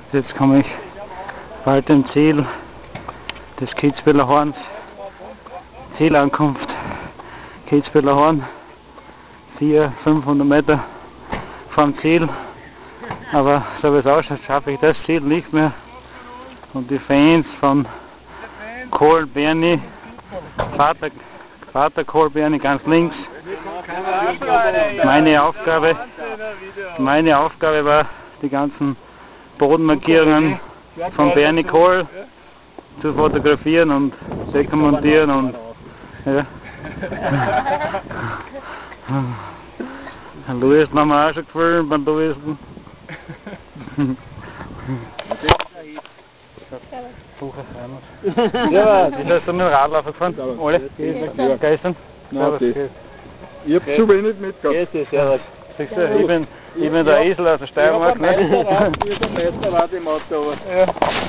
Jetzt komme ich bald dem Ziel des Kitzbüheler Horns. Zielankunft Kitzbüheler Horn. 400-500 Meter vom Ziel. Aber so wie es ausschaut, schaffe ich das Ziel nicht mehr. Und die Fans von Kohl Berni, Vater Kohl Berni ganz links. Meine Aufgabe war, die ganzen Bodenmarkierungen von Berni Kohl zu fotografieren und dokumentieren und ja. Louis haben wir auch schon gefilmt beim Louis. Ja, wie hast du mit dem Radlaufer gefahren? Alle? Gestern? Ich hab zu wenig mitgehabt. Siehst du, ich bin der Esel aus der Steiermark, ne? Ich bin der Meisterrad im Auto, aber... Ja.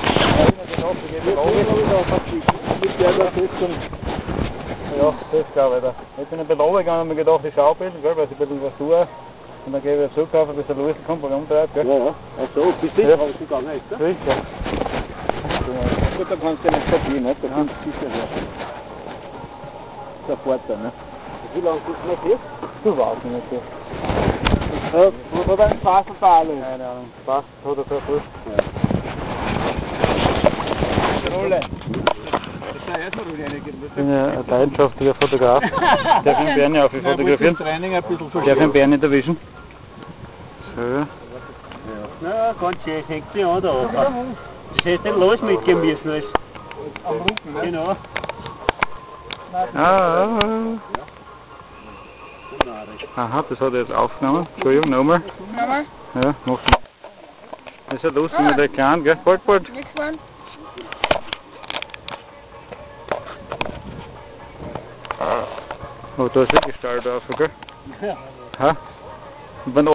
Ja, das glaube ich da. Ich bin ein bisschen runtergegangen und mir gedacht, ich schaue ein bisschen, weil ich ein bisschen was tue. Und dann gehe ich wieder zukaufen, bis der Louis kommt, weil er umdreht, gell? Ja, ja. Ach so, bist du rausgegangen, ist das? Sicher. Gut, da kannst du nicht verdienen, ne? Da kommst du sicher her. Sofort da, ne? Wie lange bist du noch hier? Du warst nicht hier. Was hat ein Spaß da alles? Keine Ahnung. Spaß hat er so viel. Rolle. Ich bin ja ein leidenschaftlicher Fotograf. Darf ich den Berni auf fotografieren? Darf ich den Berni erwischen? So. Na, ganz schön, hängt sich an da oben. Das hätte nicht los mitgehen müssen als. Am Rücken, ne? Genau. Aha, das hat er jetzt aufgenommen. Entschuldigung, nochmal. Nochmal? Ja, mach mal. Das ist ja lustig mit der Kleinen, gell? Bald. Next one. Oh, da ist wirklich Stall drauf, gell? Ja. Ha? Und wenn